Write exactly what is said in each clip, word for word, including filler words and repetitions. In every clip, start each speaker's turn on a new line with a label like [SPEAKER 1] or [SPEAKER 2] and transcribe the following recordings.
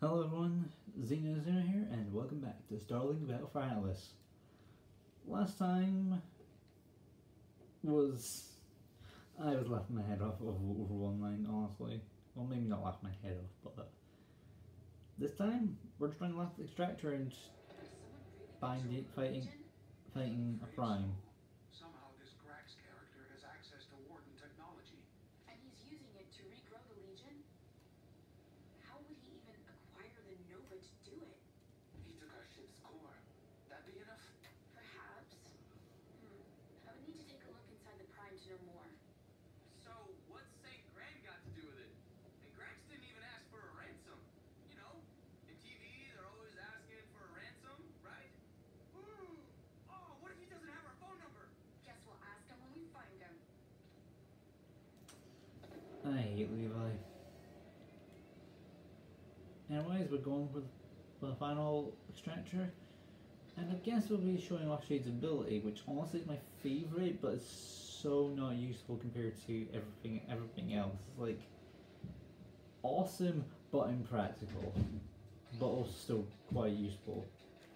[SPEAKER 1] Hello everyone, Xeno Zero here, and welcome back to STARLINK Battle for Atlas. Last time was... I was laughing my head off over, over one line, honestly. Well, maybe not laugh my head off, but... This time, we're trying to laugh the Extractor and bind it, fighting, fighting a Prime.
[SPEAKER 2] Somehow this Grax character has access to Warden technology.
[SPEAKER 3] And he's using it to regrow the Legion? How would he even acquire the Nova to do it?
[SPEAKER 2] He took our ship's core. That be enough?
[SPEAKER 3] Perhaps. Hmm. I would need to take a look inside the Prime to know more.
[SPEAKER 4] So, what's Saint Grand got to do with it? And Grax didn't even ask for a ransom. You know, in T V, they're always asking for a ransom, right? Ooh! Oh, what if he doesn't have our phone number?
[SPEAKER 3] Guess we'll ask him when we find him.
[SPEAKER 1] I hate Levi. Anyways, we're going with the final Extractor, and I guess we'll be showing off Shade's ability, which honestly is my favourite, but it's so not useful compared to everything everything else. It's like awesome but impractical, but also still quite useful.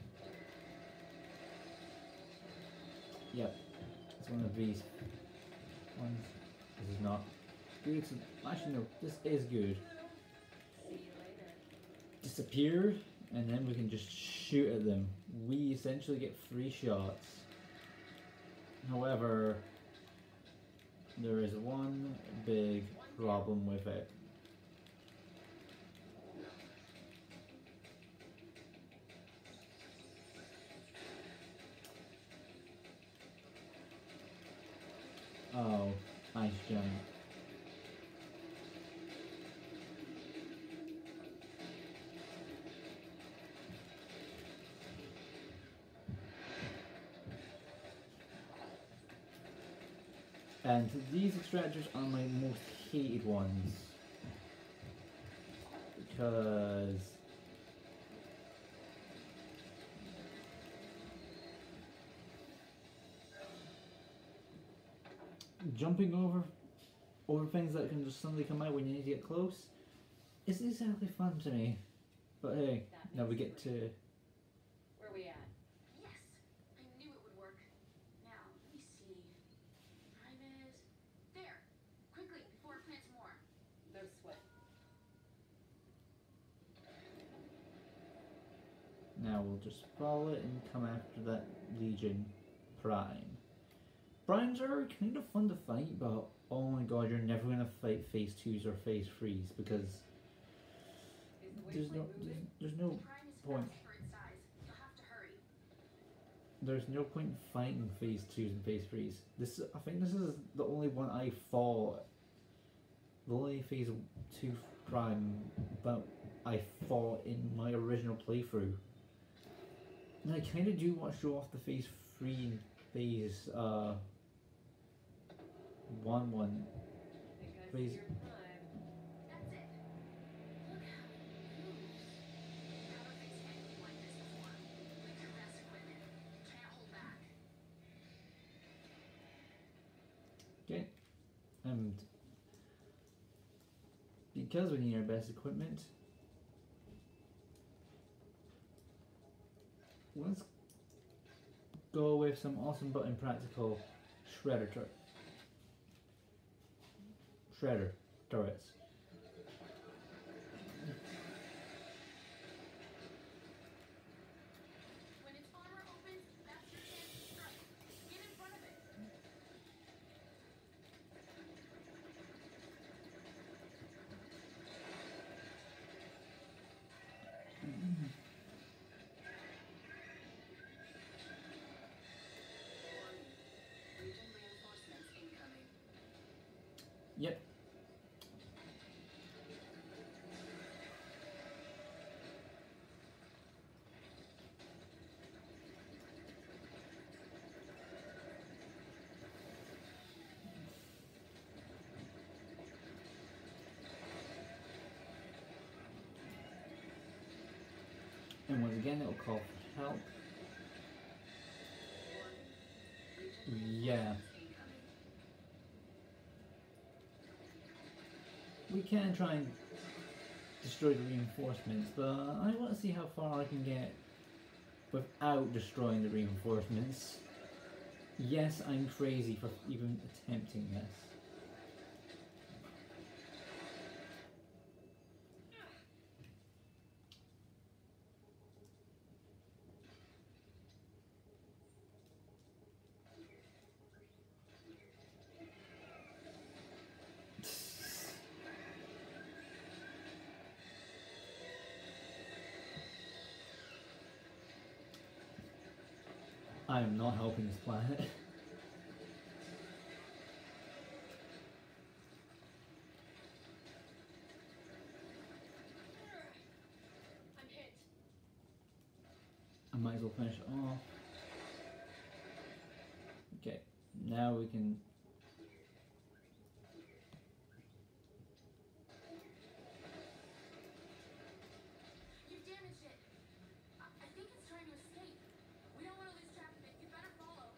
[SPEAKER 1] Yep, it's one of these ones. This is not good. Actually, no, this is good. Disappear, and then we can just shoot at them. We essentially get three shots. However, there is one big problem with it. Oh, ice giant. And these extractors are my most hated ones, because jumping over over things that can just suddenly come out when you need to get close isn't exactly fun to me. But hey, now we get to...
[SPEAKER 3] Where we at? Yes! I knew it would work. Now, let me see. Prime is... There! Quickly, before it plants more. No sweat.
[SPEAKER 1] Now we'll just follow it and come after that Legion Prime. Primes are kind of fun to fight, but oh my god, you're never going to fight phase twos or phase threes, because there's no, there's, there's no point. There's no point in fighting phase twos and phase threes. This, I think this is the only one I fought, the only phase two Prime that I fought in my original playthrough. And I kind of do want to show off the phase three and phase uh, one one. Phase.
[SPEAKER 3] That's it. Look how it moves. Never faced anything like this before. With your best equipment. Can't hold back.
[SPEAKER 1] Okay. And because we need our best equipment, let's go with some awesome but impractical shredder tur shredder turrets.
[SPEAKER 3] When its armor opens, that's your chance to strike. Get in front of it. Legion reinforcements incoming.
[SPEAKER 1] Yep. And once again, it'll call for help. Yeah. We can try and destroy the reinforcements, but I want to see how far I can get without destroying the reinforcements. Yes, I'm crazy for even attempting this. I am not helping this planet.
[SPEAKER 3] I'm hit.
[SPEAKER 1] I might as well finish it off. Okay, now we can.
[SPEAKER 3] You've damaged it. I, I think it's trying to escape. We don't want to lose track of it. You better follow.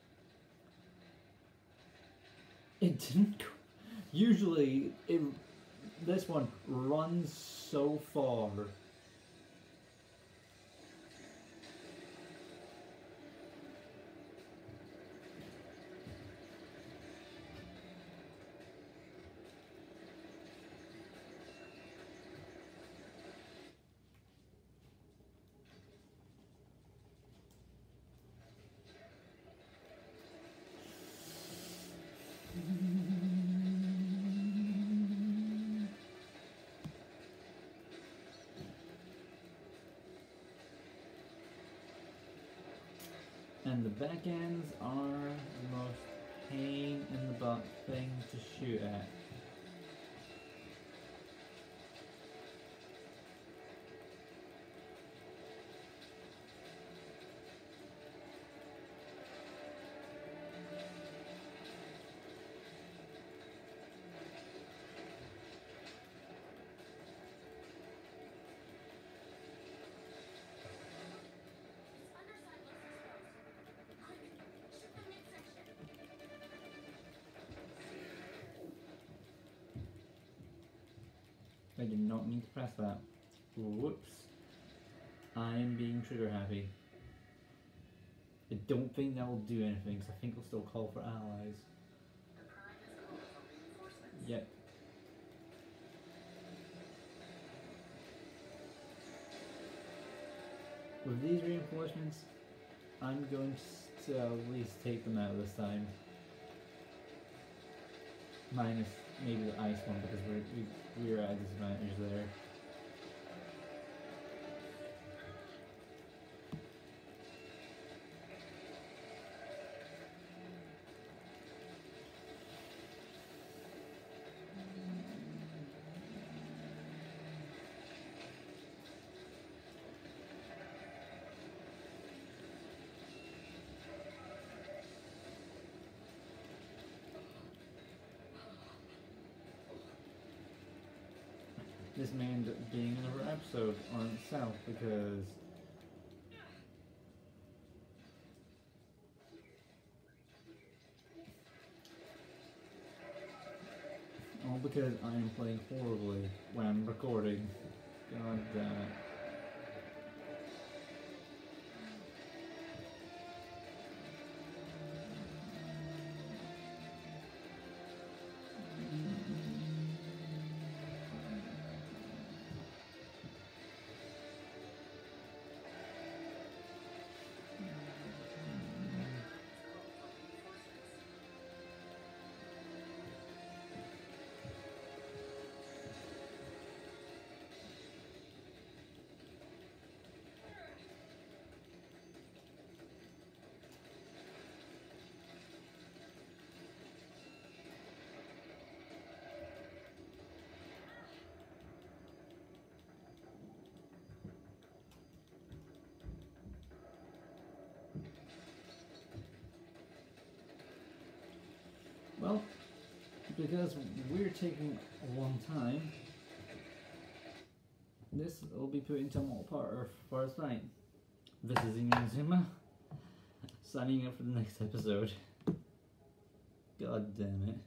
[SPEAKER 1] It didn't. Go. Usually, it. This one runs so far. And the back ends are the most pain in the butt thing to shoot at.
[SPEAKER 3] Its underside looks exposed. Quick, shoot the midsection.
[SPEAKER 1] I did not mean to press that. Whoops. I am being trigger happy. I don't think that will do anything, so I think we'll still call for allies.
[SPEAKER 3] The prime is called for reinforcements.
[SPEAKER 1] Yep. With these reinforcements, I'm going to at least take them out this time. Minus maybe the ice one, because we're, we, we're at a disadvantage there. This may end up being another episode on itself because all because I am playing horribly when I'm recording. God damn it. Well, because we're taking a long time, this will be put into multiplayer for us tonight. This is Inazuma, signing up for the next episode. God damn it.